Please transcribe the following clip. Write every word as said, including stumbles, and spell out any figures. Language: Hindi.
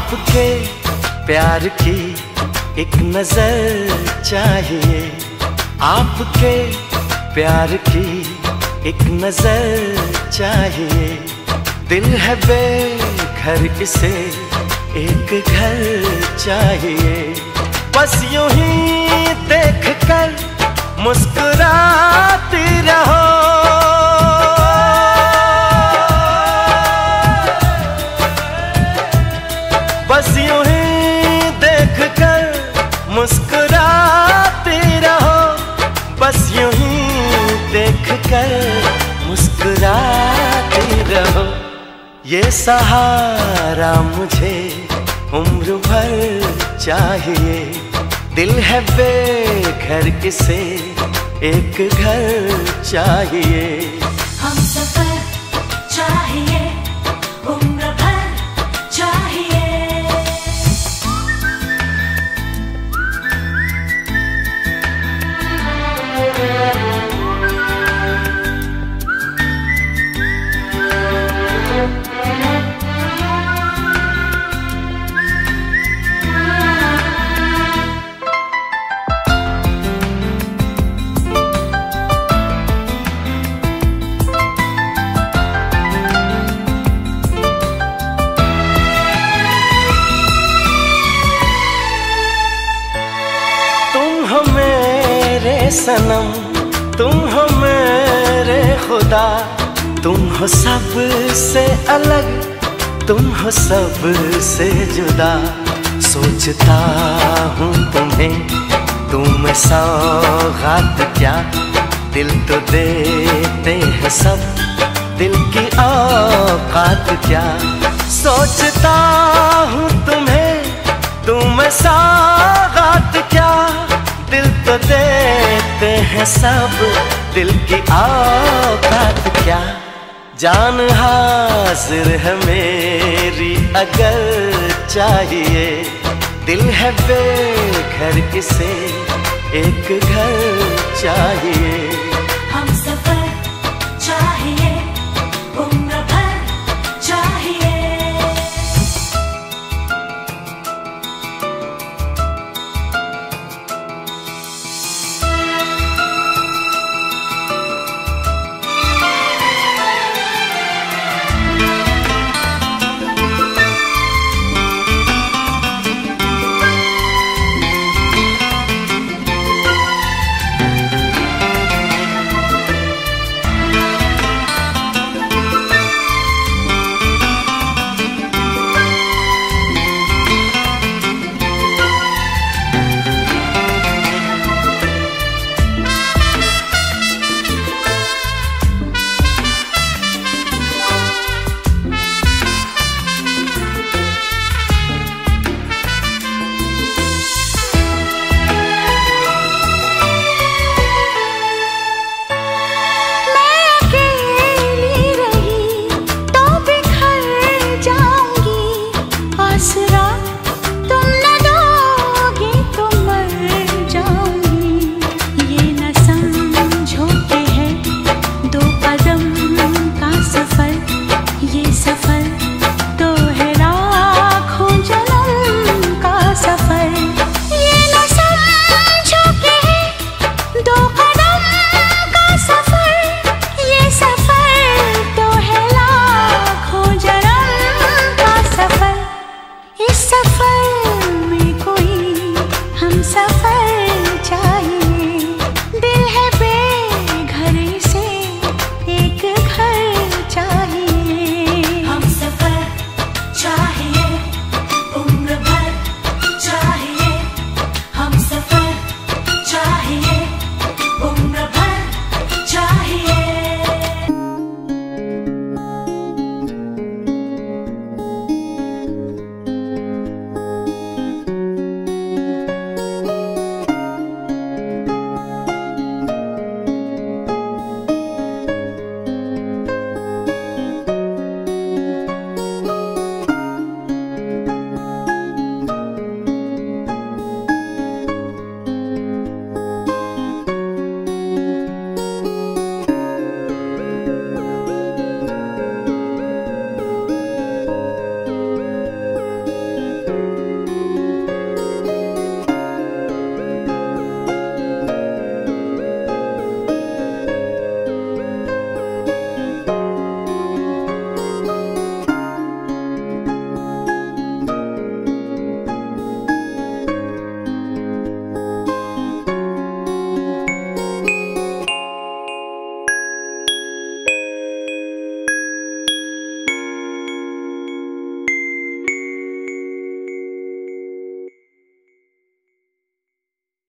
आपके प्यार की एक नजर चाहिए, आपके प्यार की एक नजर चाहिए। दिल है बेघर इसे एक घर चाहिए। बस यूं ही देख कर मुस्कुराती रहो, बस यूं ही देख कर मुस्कुराती रहो, बस यूं ही देख कर मुस्कुराती रहो। ये सहारा मुझे उम्र भर चाहिए। दिल है बेघर इसे एक घर चाहिए। हम सफर चाहिए, उम्र भर चाहिए। सनम तुम हो मेरे खुदा, तुम हो सबसे अलग, तुम हो सबसे जुदा। सोचता हूँ तुम्हें तुम सौगात क्या, दिल तो देते हैं सब, दिल की औकात क्या। सोचता हूँ तुम्हें तुम सौगात क्या, दिल तो देते हैं सब, दिल की औकात क्या। जान हाजिर है मेरी अगर चाहिए, दिल है बेघर इसे एक घर चाहिए।